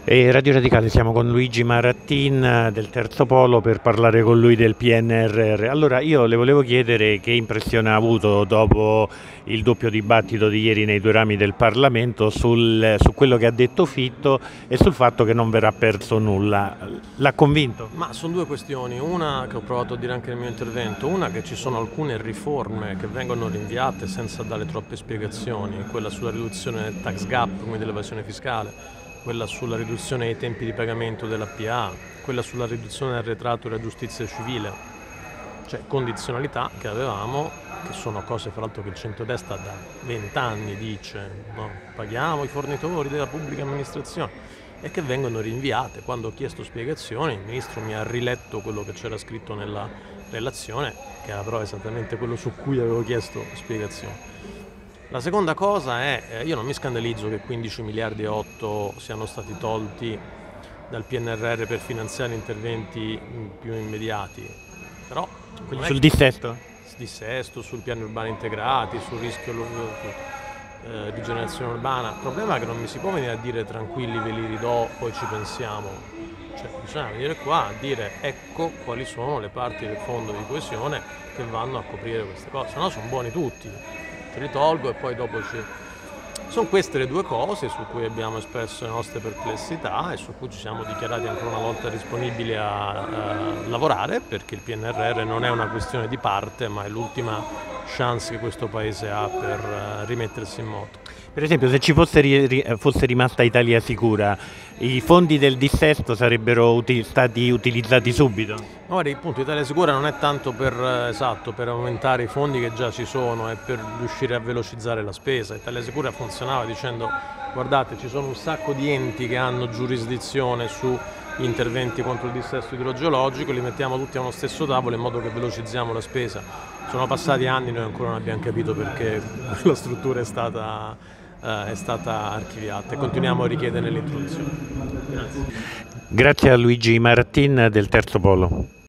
Radio Radicale, siamo con Luigi Marattin del Terzo Polo per parlare con lui del PNRR. Allora, io le volevo chiedere che impressione ha avuto dopo il doppio dibattito di ieri nei due rami del Parlamento su quello che ha detto Fitto e sul fatto che non verrà perso nulla. L'ha convinto? Ma sono due questioni, una che ho provato a dire anche nel mio intervento, una che ci sono alcune riforme che vengono rinviate senza dare troppe spiegazioni, quella sulla riduzione del tax gap, quindi dell'evasione fiscale, quella sulla riduzione dei tempi di pagamento della PA, quella sulla riduzione dell'arretrato della giustizia civile, cioè condizionalità che avevamo, che sono cose fra l'altro che il centrodestra da 20 anni dice, no? Paghiamo i fornitori della pubblica amministrazione e che vengono rinviate. Quando ho chiesto spiegazioni il ministro mi ha riletto quello che c'era scritto nella relazione, che era però esattamente quello su cui avevo chiesto spiegazioni. La seconda cosa è, io non mi scandalizzo che 15 miliardi e 8 siano stati tolti dal PNRR per finanziare interventi più immediati, però Quindi sul dissesto? sul piano urbano integrati, sul rischio di generazione urbana. Il problema è che non mi si può venire a dire tranquilli ve li ridò, poi ci pensiamo. Cioè, bisogna venire qua a dire ecco quali sono le parti del fondo di coesione che vanno a coprire queste cose, se no sono buoni tutti. Te li tolgo e poi dopo ci... Sono queste le due cose su cui abbiamo espresso le nostre perplessità e su cui ci siamo dichiarati ancora una volta disponibili a lavorare, perché il PNRR non è una questione di parte, ma è l'ultima chance che questo Paese ha per rimettersi in moto. Per esempio, se ci fosse rimasta Italia Sicura, i fondi del dissesto sarebbero stati utilizzati subito? Guarda, il punto Italia Sicura non è tanto per aumentare i fondi che già ci sono, è per riuscire a velocizzare la spesa. Italia Sicura funzionava dicendo guardate ci sono un sacco di enti che hanno giurisdizione su interventi contro il dissesto idrogeologico, li mettiamo tutti a uno stesso tavolo in modo che velocizziamo la spesa. Sono passati anni, noi ancora non abbiamo capito perché la struttura è stata archiviata e continuiamo a richiedere l'introduzione. Grazie. Grazie a Luigi Marattin del Terzo Polo.